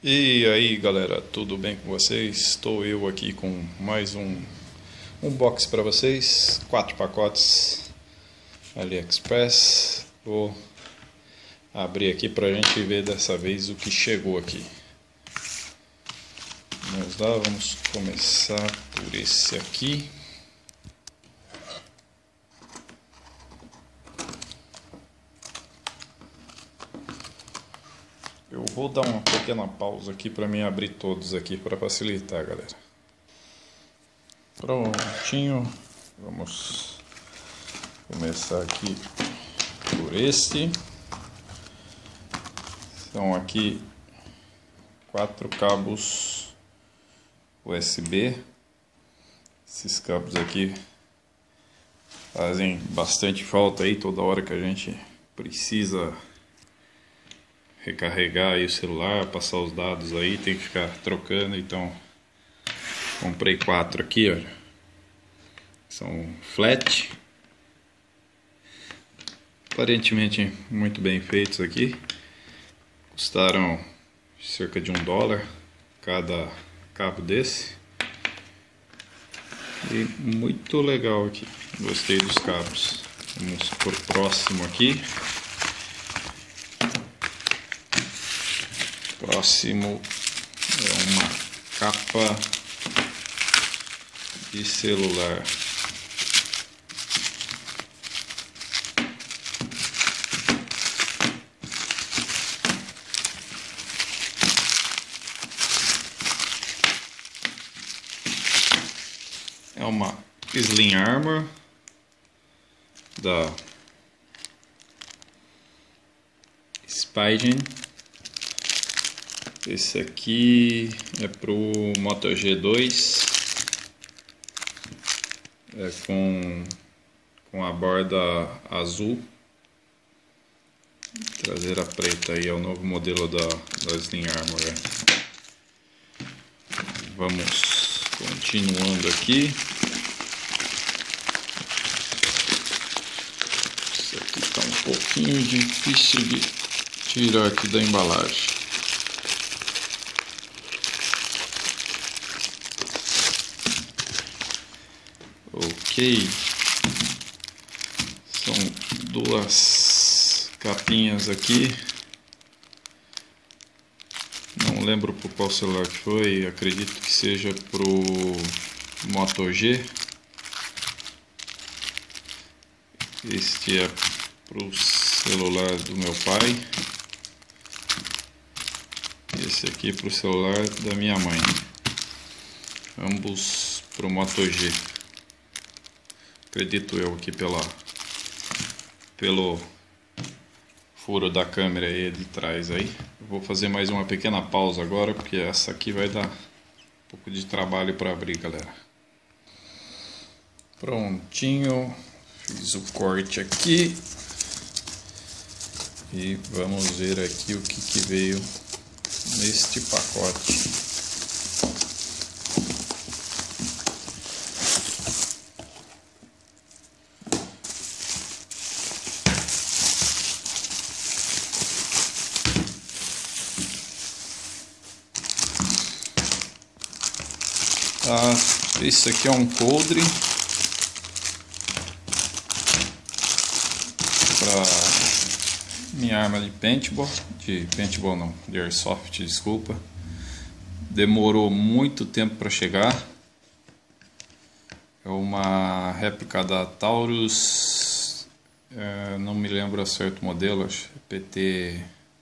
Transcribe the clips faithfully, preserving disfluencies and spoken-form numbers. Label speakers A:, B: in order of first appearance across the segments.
A: E aí galera, tudo bem com vocês? Estou eu aqui com mais um unbox para vocês, quatro pacotes AliExpress. Vou abrir aqui para a gente ver dessa vez o que chegou aqui. Vamos lá, vamos começar por esse aqui. Eu vou dar uma pequena pausa aqui para mim abrir todos aqui para facilitar, galera. Prontinho, vamos começar aqui por este. São aqui quatro cabos U S B. Esses cabos aqui fazem bastante falta aí toda hora que a gente precisa recarregar aí o celular, passar os dados aí, tem que ficar trocando. Então comprei quatro aqui, olha, são flat, aparentemente muito bem feitos aqui, custaram cerca de um dólar cada cabo desse, e muito legal aqui, gostei dos cabos. Vamos por próximo aqui. Próximo é uma capa de celular. É uma Slim Armor da Spigen. Esse aqui é pro Moto G dois, é com, com a borda azul, traseira preta, aí é o novo modelo da, da Slim Armor. É. Vamos continuando aqui. Isso aqui está um pouquinho difícil de tirar aqui da embalagem. Ok, são duas capinhas aqui, não lembro por qual celular que foi, acredito que seja pro Moto G. Este é pro celular do meu pai, esse aqui pro celular da minha mãe, ambos pro Moto G. Acredito eu aqui pela, pelo furo da câmera aí de trás aí. Vou fazer mais uma pequena pausa agora, porque essa aqui vai dar um pouco de trabalho para abrir, galera. Prontinho, fiz o corte aqui. E vamos ver aqui o que, que veio neste pacote. Ah, esse aqui é um coldre para minha arma de paintball, de paintball não, de airsoft, desculpa. Demorou muito tempo para chegar. É uma réplica da Taurus, é, não me lembro certo o modelo, acho P T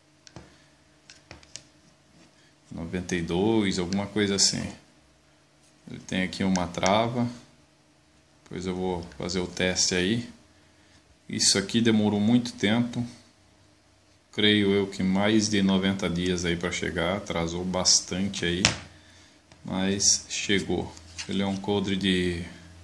A: noventa e dois, alguma coisa assim. Ele tem aqui uma trava, depois eu vou fazer o teste aí. Isso aqui demorou muito tempo, creio eu que mais de noventa dias aí para chegar, atrasou bastante aí, mas chegou. Ele é um coldre de,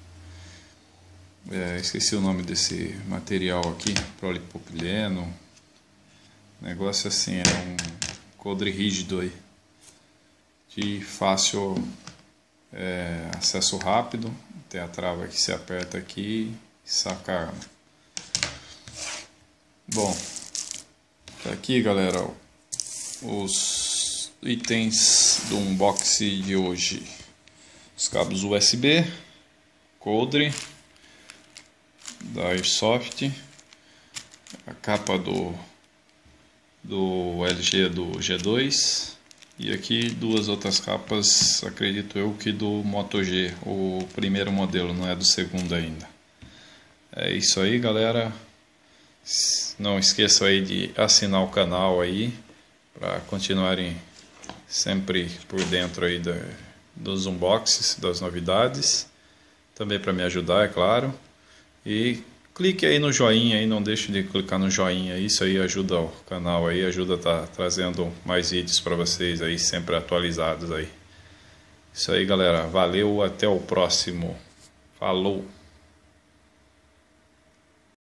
A: é, esqueci o nome desse material aqui, polipropileno, negócio assim, é um coldre rígido aí, de fácil É, acesso rápido. Tem a trava que se aperta aqui e saca a arma. Bom, tá aqui, galera, os itens do unboxing de hoje: os cabos U S B, coldre da Airsoft, a capa do do L G do G dois e aqui duas outras capas, acredito eu que do Moto G, o primeiro modelo, não é do segundo ainda. É isso aí, galera. Não esqueçam aí de assinar o canal aí para continuarem sempre por dentro aí da, dos unboxings, das novidades, também para me ajudar, é claro. E clique aí no joinha aí, não deixe de clicar no joinha, isso aí ajuda o canal aí, ajuda a estar trazendo mais vídeos para vocês aí, sempre atualizados aí. Isso aí, galera, valeu, até o próximo, falou!